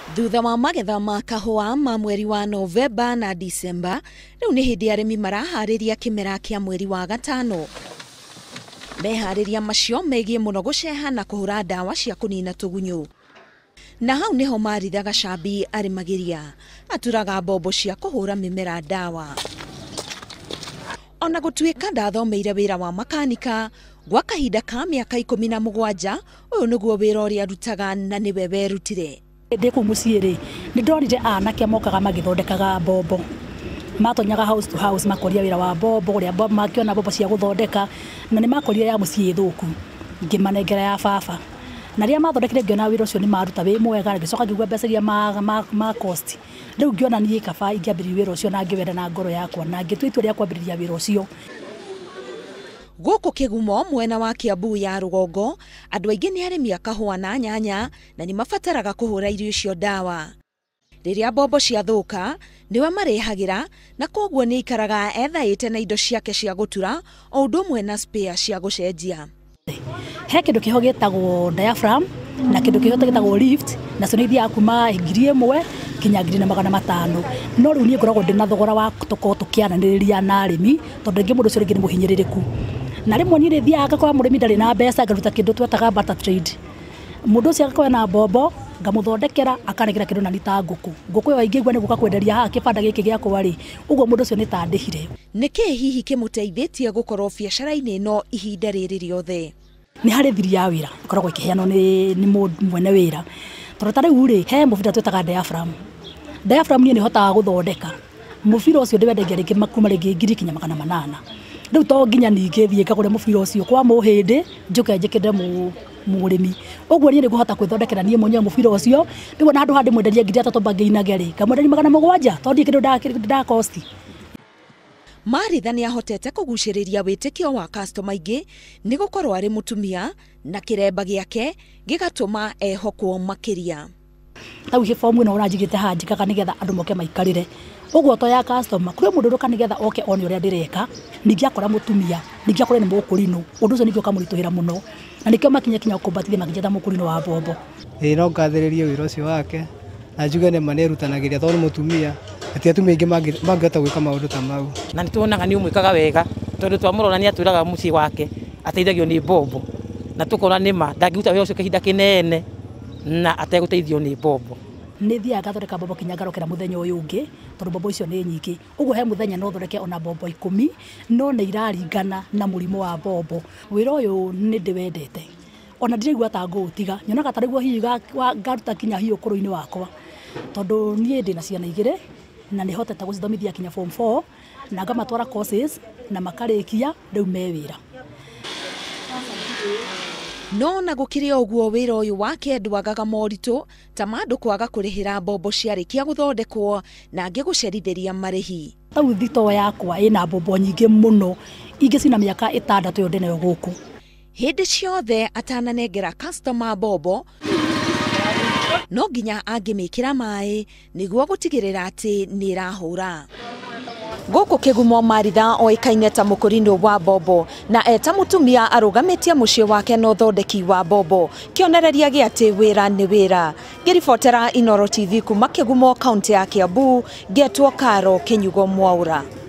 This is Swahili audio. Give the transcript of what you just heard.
Thutha wa magetha ma kahũa ma mweri wa Novemba na Disemba, rĩu nĩ hĩndĩ arĩmi maraharĩria kĩmera kĩa mweri wa gatano. Meharĩria macio megiĩ mũno gũceha na kũhũra ndawa cia kũnina tũgunyũ. Na hau nĩho Maritha Gacambi arĩmagĩria, aturaga mbombo cia kũhũra mĩmera ndawa. Ona gũtuĩka ndathomeire wĩra wa makanika, gwa kahinda ka mĩaka 17, ũyũ nĩguo wĩra ũrĩa arutaga na nĩwe werutire. Ndĩ kũu mũciĩ rĩ, nĩ ndonire anake mokaga magĩthondekaga mbombo. Matonyaga house to house makoria wĩra wa mbombo, ũrĩa makĩona mbombo cia gũthondeka, na nĩ makorire ya mũciĩ thũku, ngĩmanengera ya baba. Na rĩrĩa mathondekire ngĩona wĩra ũcio nĩ maruta wĩ mwega, ngĩcoka ngĩigua mbeca iria ma cost. Rĩu ngĩona niĩ kaba ingĩambĩrĩria wĩra ũcio na ngĩwenda na ngoro yakwa, na ngĩtua itua rĩa kwambĩrĩria wĩra ũcio. Gũkũ Kĩgumo mwena wa Kiambu ya rũgongo, andũ aingĩ nĩ arĩmi a kahũa na nyanya, na nĩ mabataraga kũhũra irio icio ndawa. Rĩrĩa mbombo ciathũka, nĩwe marehagĩra, na koguo nĩ ikaraga ethaĩte na indo ciake cia gũtura, o ũndũ ũmwe na spare cia gũcenjia. He kĩndũ kĩho gĩtagwo diaphragm na kĩndũ kĩho gĩtagwo lift, na cio nĩ ithiaga kuma 1,000 kinya 500. No rĩu niĩ ngoragwo ndĩ na thogora wa tũkorwo tũkĩaranĩrĩria na arĩmi, tondũ rĩngĩ mũndũ ũcio rĩngĩ nĩ mũhinyĩrĩrĩku. Na rĩmwe niĩ rĩthiaga agakora mũrĩmi ndarĩ na mbeca, ngaruta kĩndũ twetaga barter trade. Mũndũ ũcio agakorwo na mbombo, ngamũthondekera akanegera kĩndũ na nita ngũkũ. Ngũkũ ĩyo ingĩigua nĩ gũka kwenderia haha kĩbanda gĩkĩ gĩakwa rĩ, ũguo mũndũ ũcio nĩ ta ndĩhire. Nĩkĩ hihi kĩmũteithĩtie gũkorwo biacara-inĩ ĩno ihinda rĩrĩ rĩothe? Nĩ harĩ thiri ya wĩra ĩkoragwo ĩkĩheanwo nĩ mwene wĩra. Tondũ ta rĩu rĩ, he mũbira twĩtaga diaphragm. Diaphragm niĩ nĩ hotaga gũthondeka. Mũbira ũcio ndĩwendagia rĩngĩ makuma rĩngĩ 800. Rĩu to nginya ningĩ thiĩ ngagũre mũbira ũcio kwa mũhĩndĩ, njũke njĩkĩre mũrĩmi. Ũguo niĩ nĩ ngũhota kwĩthondekera niĩ mwenyewe mũbira ũcio. Rĩu na handũ handĩ mwenderia 3,000 bangĩinage rĩ, ngamwenderia 700, tondũ kĩndũ nda cost. Maritha nĩ ahotete kũgucĩrĩria wĩtĩkio wa customer aingĩ nĩ gũkorwo arĩ mũtumia, na kĩremba gĩake gĩgatũma ehokwo makĩria. Tau gĩbomu ĩno ũranjigĩte haha njĩkaga nĩgetha andũ moke maikarĩre. Ũguo to ya customer, kũrĩ mũndũ ũroka nĩgetha oke one ũrĩa ndĩreka, ningĩ akora mũtumia, ningĩ akora nĩ mũkũrinũ. Ũndũ ũcio ningĩ ũkamũritũhĩra mũno. Na nĩkĩo makinya kũmbatithia makĩnjeta mũkũrinũ wa mbombo. No ngathĩrĩrie wĩra ũcio wake, na njuge nĩ manerutanagĩria tondũ mũtumia, ati atumia aingĩ mangĩhota gwĩka maũndũ ta mau. Na nĩ tuonaga nĩ ũmwĩkaga wega, tondũ twamũrora nĩ atũraga mũciĩ wake, ateithagio nĩ mbombo. Na tũkona nĩ ma ndangĩruta wĩra ũcio kĩhinda kĩnene na ategũteithio nĩ mbombo. Nĩ thiaga ngathondeka mbombo kinya ngarokera mũthenya ũyũ ũngĩ, tondũ mbombo icio nĩ nyingĩ. Ũguo he mũthenya no thondeke ona mbombo 10, no nĩ iraringana na mũrimũ wa mbombo. Wĩra ũyũ nĩ ndĩwendete. Ona ndiraigua ta ngũũtiga, nyonaga ta rĩu hihi ngaruta kinya hiũ ũkũrũ-inĩ wakwa. Tondũ niĩ ndĩ na ciana 2 na nĩ hotete gũcithomithia kinya form 4 na ngamatwara courses na makarĩkia rĩu me wĩra. No na gũkĩrĩ ũguo wĩra ũyũ wake ndwagaga moritũ ta mandũ kwaga kũrĩhĩra mbombo ciarĩkia gũthondekwo na angĩ gũcerithĩria marĩhi. Tau thito yakwa ĩna mbombo nyingĩ mũno, ingĩcina mĩaka 6 yo ndĩnayo gũkũ. Hĩndĩ ciothe atananengera customer mbombo, no nginya angĩmĩkĩra maĩ nĩguo gũtigĩrĩra atĩ nĩ ĩrahũra. Gũkũ Kĩgumo Maritha oĩkaine ta mũkũrinũ wa mbombo, na eta mũtumia arũgamĩtie mũciĩ wake na ũthondeki wa mbombo, kĩonereria gĩa atĩ wĩra nĩ wĩra. Ngĩribotera Inooro TV kuma Kĩgumo, kaunti ya Kiambu, ngetwo Karo Kĩnyugo Mwaura.